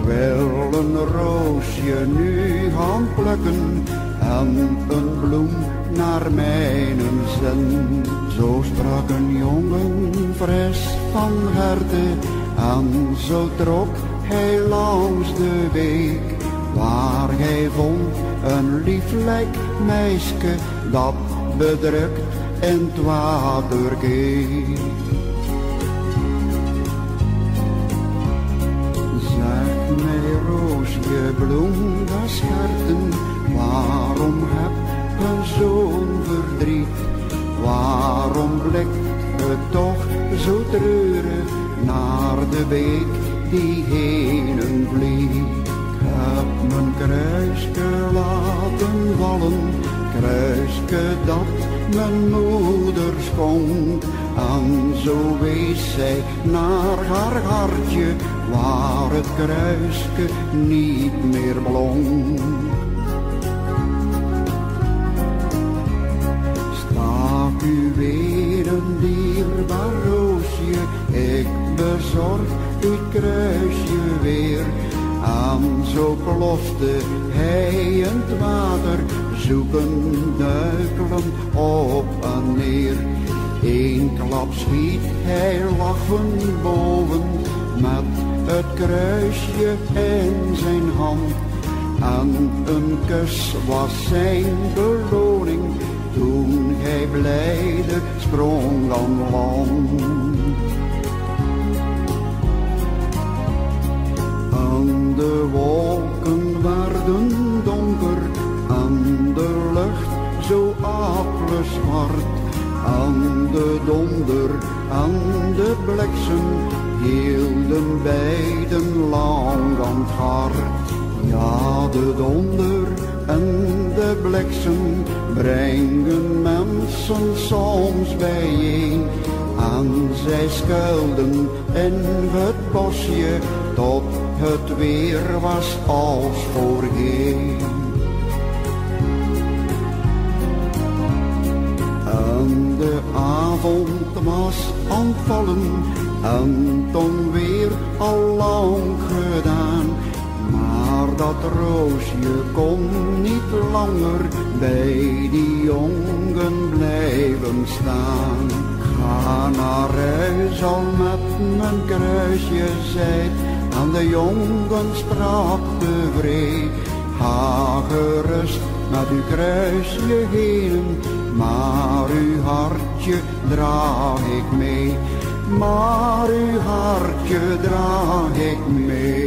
wil een roosje nu gaan plukken en een bloem naar mijn zin. Zo sprak een jongen fris van harte en zo trok hij langs de beek, waar hij vond een lieflijk meisje dat bedrukt in het water keek. Zeg mij roosje bloem, dat is harten, waarom heb je zo'n verdriet? Waarom blikt het toch zo treurig naar de beek die heen vliegt? Ik heb mijn kruisje laten vallen, kruisje dat mijn moeder schonk. En zo wees zij naar haar hartje, waar het kruisje niet meer blonk. Staat u weer een dierbaar roosje, ik bezorg uw kruisje weer. En zo plofte hij in het water, zoekend duikelen op en neer. Eén klap schiet hij lachend boven, met het kruisje in zijn hand. En een kus was zijn beloning, toen hij blijde sprong aan land. En de wolken werden donker en de lucht zo aapzwart. En de donder en de bliksem hielden beiden lang aan het hart. Ja, de donder en de bliksem brengen mensen soms bijeen. En zij schuilden in het bosje tot het weer was als voorheen. En de avond was aan het vallen en toen weer al lang gedaan. Maar dat roosje kon niet langer bij die jongen blijven staan. Ga naar huis al met mijn kruisje, zei en de jongen sprak tevreden. Ga gerust met uw kruisje heen, maar uw hartje draag ik mee. Maar uw hartje draag ik mee.